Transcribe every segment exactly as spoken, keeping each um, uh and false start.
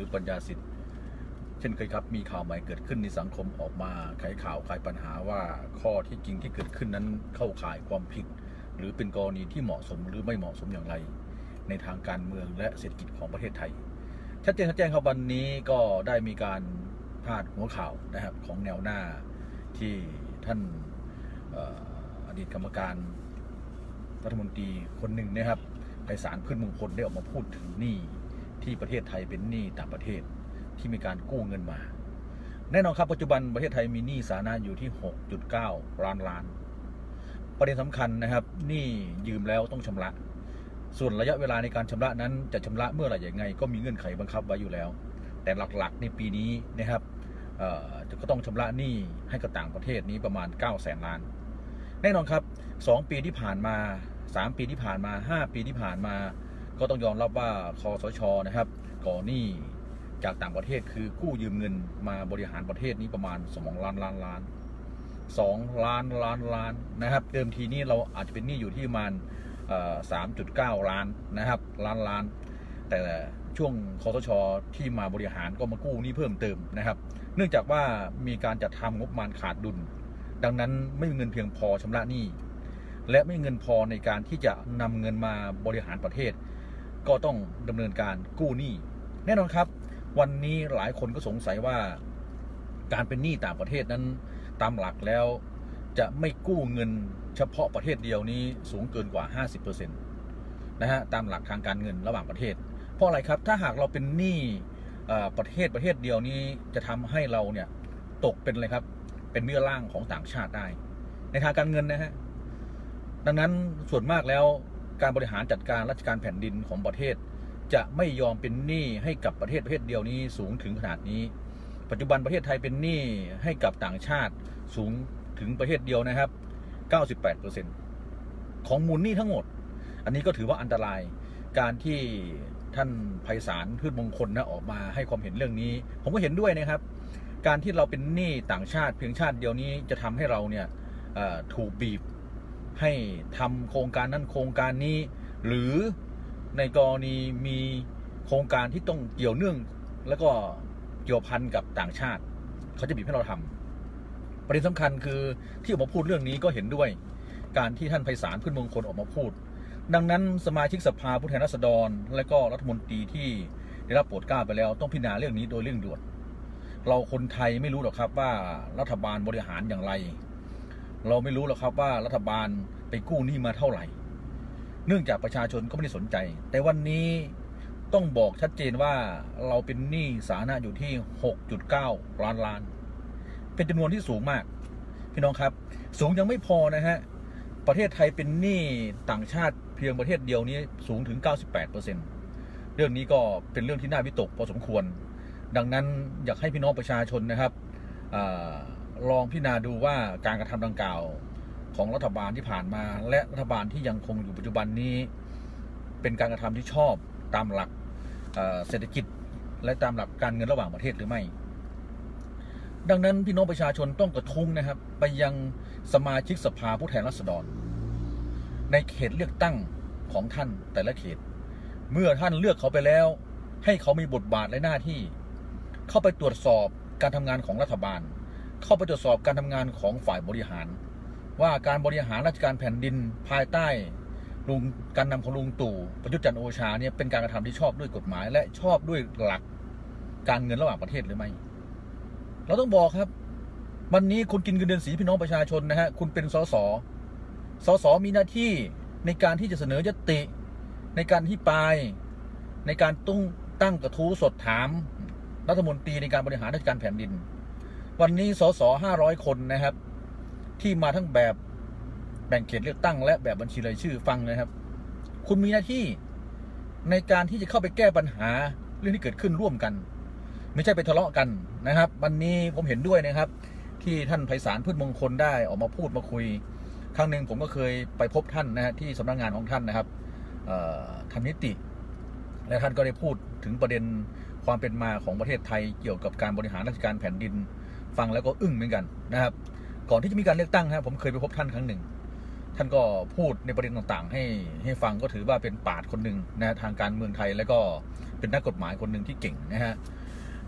ปัญญาสิทธิ์เช่นเคยครับมีข่าวใหม่เกิดขึ้นในสังคมออกมาไขข่าวไขปัญหาว่าข้อที่จริงที่เกิดขึ้นนั้นเข้าข่ายความผิดหรือเป็นกรณีที่เหมาะสมหรือไม่เหมาะสมอย่างไรในทางการเมืองและเศรษฐกิจของประเทศไทยชัดเจนชัดแจ้งครับวันนี้ก็ได้มีการพาดหัวข่าวนะครับของแนวหน้าที่ท่านอดีตกรรมการรัฐมนตรีคนหนึ่งนะครับไพศาล พืชมงคลได้ออกมาพูดถึงหนี้ที่ประเทศไทยเป็นหนี้ต่างประเทศที่มีการกู้เงินมาแน่นอนครับปัจจุบันประเทศไทยมีหนี้สาธารณะอยู่ที่ หกจุดเก้า ล้านล้านประเด็นสำคัญนะครับหนี้ยืมแล้วต้องชำระส่วนระยะเวลาในการชำระนั้นจะชำระเมื่อไหร่อย่างไงก็มีเงื่อนไขบังคับไว้อยู่แล้วแต่หลักๆในปีนี้นะครับก็ต้องชำระหนี้ให้กับต่างประเทศนี้ประมาณเก้าแสนล้านแน่นอนครับสองปีที่ผ่านมาสามปีที่ผ่านมาห้าปีที่ผ่านมาก็ต้องยอมรับว่าคสช.นะครับก่อหนี้จากต่างประเทศคือกู้ยืมเงินมาบริหารประเทศนี้ประมาณสองล้านล้านล้านสองล้านล้านล้านนะครับเดิมทีนี้เราอาจจะเป็นหนี้อยู่ที่ประมาณสามจุดเก้าล้านนะครับล้านล้านแต่ช่วงคสช.ที่มาบริหารก็มากู้หนี้เพิ่มเติมนะครับเนื่องจากว่ามีการจัดทำงบประมาณขาดดุลดังนั้นไม่มีเงินเพียงพอชำระหนี้และไม่มีเงินพอในการที่จะนำเงินมาบริหารประเทศก็ต้องดำเนินการกู้หนี้แน่นอนครับวันนี้หลายคนก็สงสัยว่าการเป็นหนี้ต่างประเทศนั้นตามหลักแล้วจะไม่กู้เงินเฉพาะประเทศเดียวนี้สูงเกินกว่า ห้าสิบเปอร์เซ็นต์ นะฮะตามหลักทางการเงินระหว่างประเทศเพราะอะไรครับถ้าหากเราเป็นหนี้ประเทศประเทศเดียวนี้จะทำให้เราเนี่ยตกเป็นอะไรครับเป็นเนื้อร่างของต่างชาติได้ในทางการเงินนะฮะดังนั้นส่วนมากแล้วการบริหารจัดการราชการแผ่นดินของประเทศจะไม่ยอมเป็นหนี้ให้กับประเทศประเทศเดียวนี้สูงถึงขนาดนี้ปัจจุบันประเทศไทยเป็นหนี้ให้กับต่างชาติสูงถึงประเทศเดียวนะครับ เก้าสิบแปดเปอร์เซ็นต์ ของมูลหนี้ทั้งหมดอันนี้ก็ถือว่าอันตรายการที่ท่านไพศาล พืชมงคลนะออกมาให้ความเห็นเรื่องนี้ผมก็เห็นด้วยนะครับการที่เราเป็นหนี้ต่างชาติเพียงชาติเดียวนี้จะทำให้เราเนี่ยถูกบีบให้ทำโครงการนั้นโครงการนี้หรือในกรณีมีโครงการที่ต้องเกี่ยวเนื่องแล้วก็เกี่ยวพันกับต่างชาติเขาจะบีบให้เราทำประเด็นสำคัญคือที่ออกมาพูดเรื่องนี้ก็เห็นด้วยการที่ท่านไพศาล พืชมงคลออกมาพูดดังนั้นสมาชิกสภาผู้แทนราษฎรและก็รัฐมนตรีที่ได้รับโปรดเกล้าไปแล้วต้องพิจารณาเรื่องนี้โดยเร่งด่วนเราคนไทยไม่รู้หรอกครับว่ารัฐบาลบริหารอย่างไรเราไม่รู้หรอกครับว่ารัฐบาลไปกู้หนี้มาเท่าไหร่เนื่องจากประชาชนก็ไม่ได้สนใจแต่วันนี้ต้องบอกชัดเจนว่าเราเป็นหนี้สาธารณะอยู่ที่ หกจุดเก้า ล้านล้านเป็นจำนวนที่สูงมากพี่น้องครับสูงยังไม่พอนะฮะประเทศไทยเป็นหนี้ต่างชาติเพียงประเทศเดียวนี้สูงถึง เก้าสิบแปดเปอร์เซ็นต์ เรื่องนี้ก็เป็นเรื่องที่น่าวิตกพอสมควรดังนั้นอยากให้พี่น้องประชาชนนะครับลองพิจารณาดูว่าการกระทำดังกล่าวของรัฐบาลที่ผ่านมาและรัฐบาลที่ยังคงอยู่ปัจจุบันนี้เป็นการกระทำที่ชอบตามหลักเศรษฐกิจและตามหลักการเงินระหว่างประเทศหรือไม่ดังนั้นพี่น้องประชาชนต้องกระทุ้งนะครับไปยังสมาชิกสภาผู้แทนราษฎรในเขตเลือกตั้งของท่านแต่ละเขตเมื่อท่านเลือกเขาไปแล้วให้เขามีบทบาทและหน้าที่เข้าไปตรวจสอบการทำงานของรัฐบาลเข้าไปตรวจสอบการทำงานของฝ่ายบริหารว่าการบริหารราชการแผ่นดินภายใต้ลุงการนำของลุงตู่ประยุทธ์จันทร์โอชาเนี่ยเป็นการกระทำที่ชอบด้วยกฎหมายและชอบด้วยหลักการเงินระหว่างประเทศหรือไม่เราต้องบอกครับวันนี้คุณกินเงินเดือนสีพี่น้องประชาชนนะฮะคุณเป็นสสสสมีหน้าที่ในการที่จะเสนอยติในการที่ปลายในการตุ้งตั้งกระทู้สดถามรัฐมนตรีในการบริหารราชการแผ่นดินวันนี้สสห้าร้อยคนนะครับที่มาทั้งแบบแบ่งเขตเลือกตั้งและแบบบัญชีรายชื่อฟังนะครับคุณมีหน้าที่ในการที่จะเข้าไปแก้ปัญหาเรื่องที่เกิดขึ้นร่วมกันไม่ใช่ไปทะเลาะกันนะครับวันนี้ผมเห็นด้วยนะครับที่ท่านไพศาล พืชมงคลได้ออกมาพูดมาคุยครั้งหนึ่งผมก็เคยไปพบท่านนะฮะที่สำนักงานของท่านนะครับทำนิติและท่านก็ได้พูดถึงประเด็นความเป็นมาของประเทศไทยเกี่ยวกับการบริหารราชการแผ่นดินฟังแล้วก็อึ้งเหมือนกันนะครับก่อนที่จะมีการเลือกตั้งนะครับผมเคยไปพบท่านครั้งหนึ่งท่านก็พูดในประเด็นต่างๆให้ให้ฟังก็ถือว่าเป็นปราชญ์คนหนึ่งนะทางการเมืองไทยแล้วก็เป็นนักกฎหมายคนหนึ่งที่เก่งนะฮะ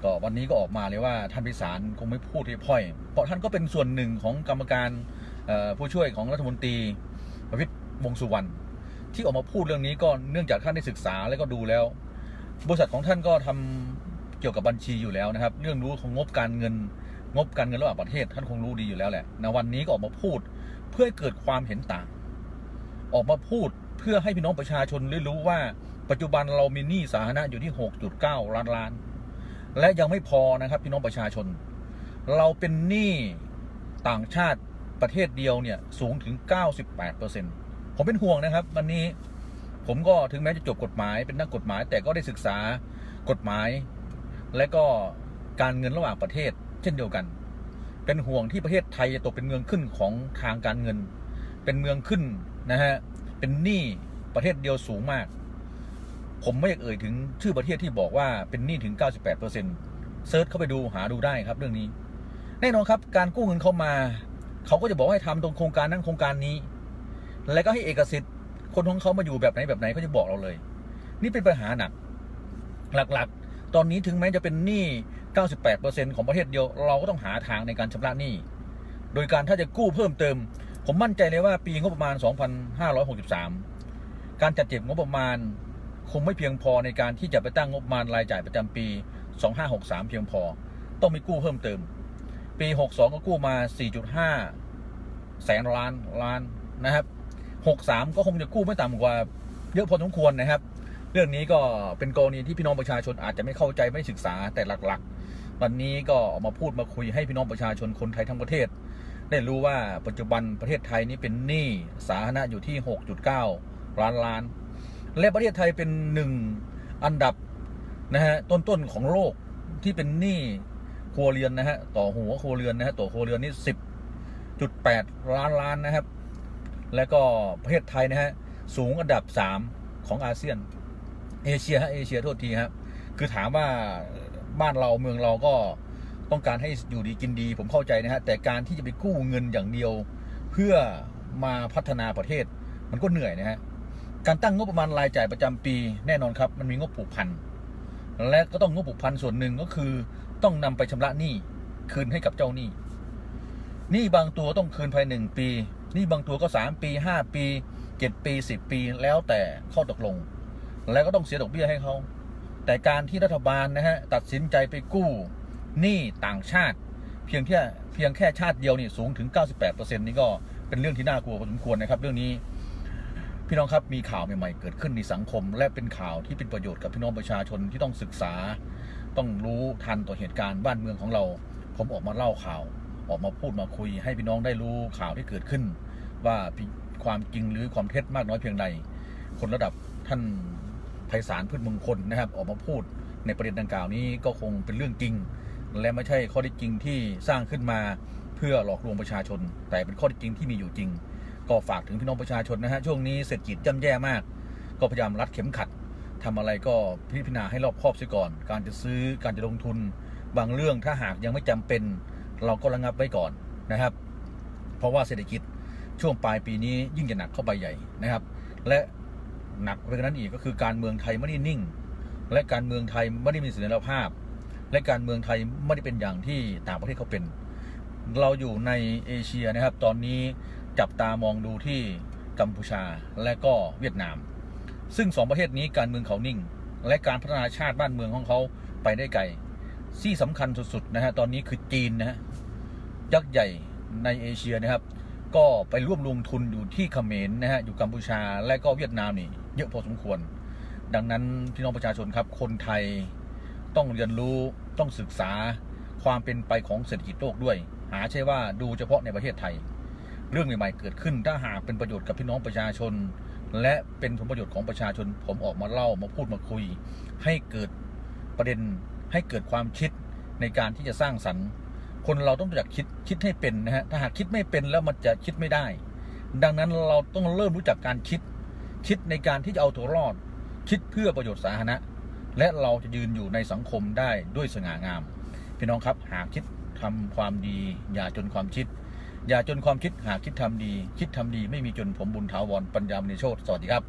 ก็วันนี้ก็ออกมาเลยว่าท่านไพศาลคงไม่พูดให้พ่อยเพราะท่านก็เป็นส่วนหนึ่งของกรรมการผู้ช่วยของรัฐมนตรีประวิตรวงษ์สุวรรณที่ออกมาพูดเรื่องนี้ก็เนื่องจากท่านได้ศึกษาและก็ดูแล้วบริษัทของท่านก็ทำเกี่ยวกับบัญชีอยู่แล้วนะครับเรื่องรู้ของงบการเงินงบการเงินระหว่างประเทศท่านคงรู้ดีอยู่แล้วแหละในวันนี้ก็ออกมาพูดเพื่อให้เกิดความเห็นต่างออกมาพูดเพื่อให้พี่น้องประชาชนได้รู้ว่าปัจจุบันเรามีหนี้สาธารณะอยู่ที่ หกจุดเก้า ล้านล้านและยังไม่พอนะครับพี่น้องประชาชนเราเป็นหนี้ต่างชาติประเทศเดียวเนี่ยสูงถึง เก้าสิบแปดเปอร์เซ็นต์ ผมเป็นห่วงนะครับวันนี้ผมก็ถึงแม้จะจบกฎหมายเป็นนักกฎหมายแต่ก็ได้ศึกษากฎหมายและก็การเงินระหว่างประเทศเช่นเดียวกันเป็นห่วงที่ประเทศไทยจะตกเป็นเมืองขึ้นของทางการเงินเป็นเมืองขึ้นนะฮะเป็นหนี้ประเทศเดียวสูงมากผมไม่อยากเอ่ยถึงชื่อประเทศที่บอกว่าเป็นหนี้ถึง เก้าสิบแปดเปอร์เซ็นต์ เซิร์ชเข้าไปดูหาดูได้ครับเรื่องนี้แน่นอนครับการกู้เงินเข้ามาเขาก็จะบอกให้ทำตรงโครงการนั้นโครงการนี้แล้วก็ให้เอกสิทธิ์คนของเขามาอยู่แบบไหนแบบไหนเขาจะบอกเราเลยนี่เป็นปัญหาหนักหลักๆตอนนี้ถึงแม้จะเป็นหนี้ เก้าสิบแปดเปอร์เซ็นต์ ของประเทศเดียวเราก็ต้องหาทางในการชำระหนี้โดยการถ้าจะกู้เพิ่มเติมผมมั่นใจเลยว่าปีงบประมาณสองพันห้าร้อยหกสิบสามการจัดเก็บงบประมาณคงไม่เพียงพอในการที่จะไปตั้งงบประมาณรายจ่ายประจำปีสองพันห้าร้อยหกสิบสามเพียงพอต้องมีกู้เพิ่มเติมปีหกสิบสองก็กู้มา สี่จุดห้า แสนล้านล้านนะครับหกสิบสามก็คงจะกู้ไม่ต่ำกว่าเยอะพอสมควรนะครับเรื่องนี้ก็เป็นกรณีที่พี่น้องประชาชนอาจจะไม่เข้าใจไม่ศึกษาแต่หลักๆวันนี้ก็ออกมาพูดมาคุยให้พี่น้องประชาชนคนไทยทั้งประเทศได้รู้ว่าปัจจุบันประเทศไทยนี้เป็นหนี้สาธารณะอยู่ที่ หกจุดเก้า ล้านล้านและประเทศไทยเป็นหนึ่งอันดับนะฮะต้นๆของโลกที่เป็นหนี้ครัวเรือนนะฮะต่อหัวครัวเรือนนะฮะต่อครัวเรือนนี่ สิบจุดแปด ล้านล้านนะครับแล้วก็ประเทศไทยนะฮะสูงอันดับสามของอาเซียนเอเชียฮะเอเชียโทษทีครับคือถามว่าบ้านเราเมืองเราก็ต้องการให้อยู่ดีกินดีผมเข้าใจนะฮะแต่การที่จะไปกู้เงินอย่างเดียวเพื่อมาพัฒนาประเทศมันก็เหนื่อยนะฮะการตั้งงบประมาณรายจ่ายประจำปีแน่นอนครับมันมีงบผูกพันและก็ต้องงบผูกพันส่วนหนึ่งก็คือต้องนำไปชำระหนี้คืนให้กับเจ้าหนี้หนี้บางตัวต้องคืนภายหนึ่งปีหนี้บางตัวก็สามปีห้าปีเจ็ดปีสิบปีแล้วแต่ข้อตกลงแล้วก็ต้องเสียดอกเบี้ยให้เขาแต่การที่รัฐบาลนะฮะตัดสินใจไปกู้หนี้ต่างชาติเพียงแค่เพียงแค่ชาติเดียวนี่สูงถึง เก้าสิบแปดเปอร์เซ็นต์ นี่ก็เป็นเรื่องที่น่ากลัวพอสมควรนะครับเรื่องนี้พี่น้องครับมีข่าวใหม่ๆเกิดขึ้นในสังคมและเป็นข่าวที่เป็นประโยชน์กับพี่น้องประชาชนที่ต้องศึกษาต้องรู้ทันต่อเหตุการณ์บ้านเมืองของเราผมออกมาเล่าข่าวออกมาพูดมาคุยให้พี่น้องได้รู้ข่าวที่เกิดขึ้นว่าความจริงหรือความเท็จมากน้อยเพียงใดคนระดับท่านไพศาลพืชมงคลนะครับออกมาพูดในประเด็นดังกล่าวนี้ก็คงเป็นเรื่องจริงและไม่ใช่ข้อเท็จจริงที่สร้างขึ้นมาเพื่อหลอกลวงประชาชนแต่เป็นข้อเท็จจริงที่มีอยู่จริงก็ฝากถึงพี่น้องประชาชนนะฮะช่วงนี้เศรษฐกิจย่ำแย่มากก็พยายามรัดเข็มขัดทำอะไรก็พิจารณาให้รอบคอบเสียก่อนการจะซื้อการจะลงทุนบางเรื่องถ้าหากยังไม่จำเป็นเราก็ระงับไว้ก่อนนะครับเพราะว่าเศรษฐกิจช่วงปลายปีนี้ยิ่งจะหนักเข้าไปใหญ่นะครับและหนักไปกว่านั้นอีกก็คือการเมืองไทยไม่ได้นิ่งและการเมืองไทยไม่ได้มีเสถียรภาพและการเมืองไทยไม่ได้เป็นอย่างที่ต่างประเทศเขาเป็นเราอยู่ในเอเชียนะครับตอนนี้จับตามองดูที่กัมพูชาและก็เวียดนามซึ่งสองประเทศนี้การเมืองเขานิ่งและการพัฒนาชาติบ้านเมืองของเขาไปได้ไกลที่สำคัญสุดๆนะฮะตอนนี้คือจีนนะฮะยักษ์ใหญ่ในเอเชียนะครับก็ไปร่วมลงทุนอยู่ที่เขมรนะฮะอยู่กัมพูชาและก็เวียดนามนี่เยอะพอสมควรดังนั้นพี่น้องประชาชนครับคนไทยต้องเรียนรู้ต้องศึกษาความเป็นไปของเศรษฐกิจโลกด้วยหาใช่ว่าดูเฉพาะในประเทศไทยเรื่องใหม่ๆเกิดขึ้นถ้าหากเป็นประโยชน์กับพี่น้องประชาชนและเป็นผลประโยชน์ของประชาชนผมออกมาเล่ามาพูดมาคุยให้เกิดประเด็นให้เกิดความคิดในการที่จะสร้างสรรค์คนเราต้องรู้จักคิดคิดให้เป็นนะฮะถ้าหากคิดไม่เป็นแล้วมันจะคิดไม่ได้ดังนั้นเราต้องเริ่มรู้จักการคิดคิดในการที่จะเอาตัวรอดคิดเพื่อประโยชน์สาธารณะและเราจะยืนอยู่ในสังคมได้ด้วยสง่างามพี่น้องครับหากคิดทำความดีอย่าจนความคิดอย่าจนความคิดหากคิดทำดีคิดทำดีไม่มีจนผมบุญถาวรปัญญามณีโชติสวัสดีครับ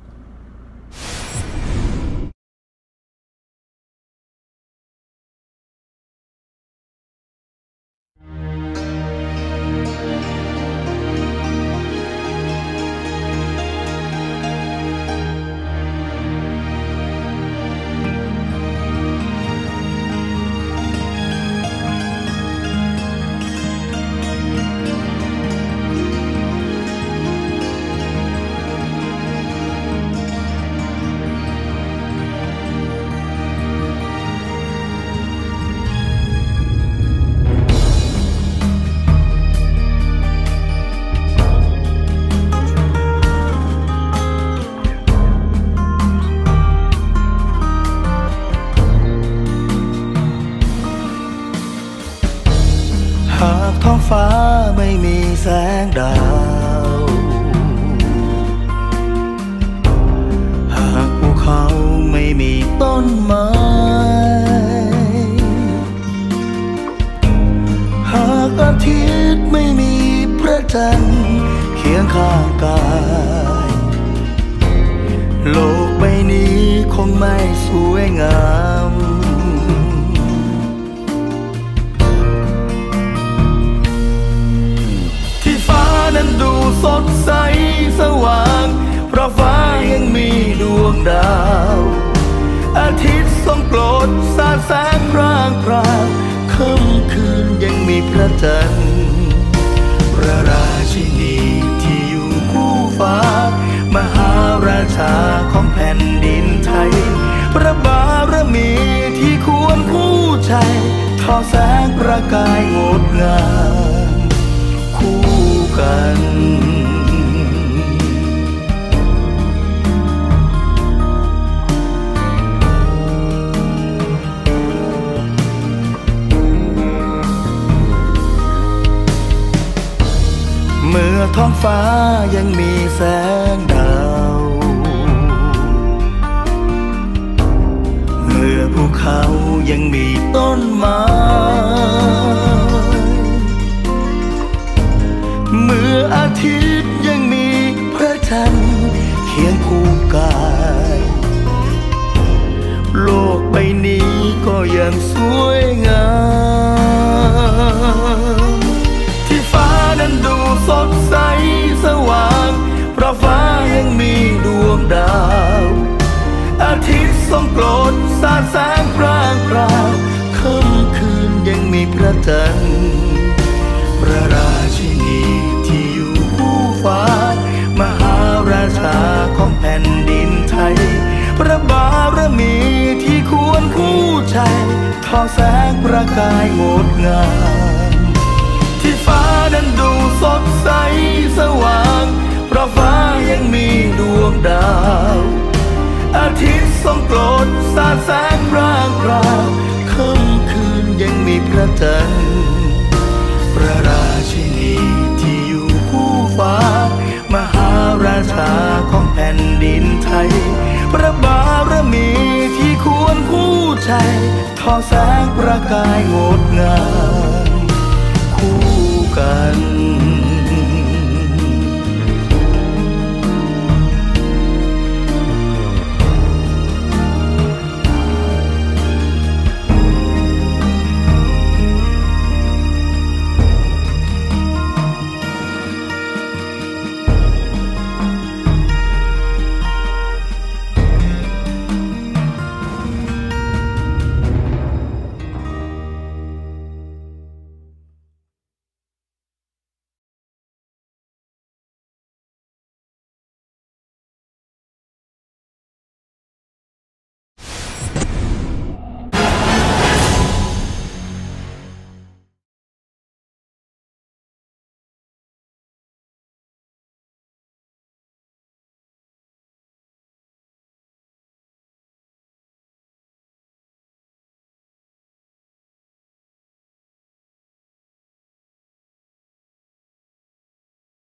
แสงดาวหากภูเขาไม่มีต้นไม้หากอาทิตย์ไม่มีพระจันทร์เคียงข้างกายโลกใบนี้คงไม่สวยงามที่ฟ้านั้นดูสดใสสว่างเพราะฟ้ายังมีดวงดาวอาทิตย์ส่องโปรดสาดแสงพร่างพรางค่ำคืนยังมีพระจันทร์พระราชินีที่อยู่คู่ฟ้ามหาราชาของแผ่นดินไทยพระบารมีที่ควรคู่ใจทอแสงประกายงดงามคู่กันเมื่อท้องฟ้ายังมีแสงดาวเมื่อภูเขายังมีต้นไม้เมื่ออาทิตย์ยังมีพระจันทร์เคียงคู่กายโลกใบนี้ก็ยังสวยงามที่ฟ้านั้นดูสดใสสว่างเพราะฟ้ายังมีดวงดาวอาทิตย์ส่องโปรดสาดแสงพร่างพรางค่ำคืนยังมีพระจันทร์พระราชินีที่อยู่คู่ฟ้ามหาราชาของแผ่นดินไทยพระบารมีที่ควรคู่ใจทอแสงประกายงดงามที่ฟ้านั้นดูสดใสสว่างเพราะฟ้ายังมีดวงดาวอาทิตย์ส่องโปรดสาดแสงพร่างพรางค่ำคืนยังมีพระจันทร์พระราชินีที่อยู่คู่ฟ้ามหาราชาของแผ่นดินไทยพระบารมีที่ควรคู่ใจทอแสงประกายงดงามคู่กัน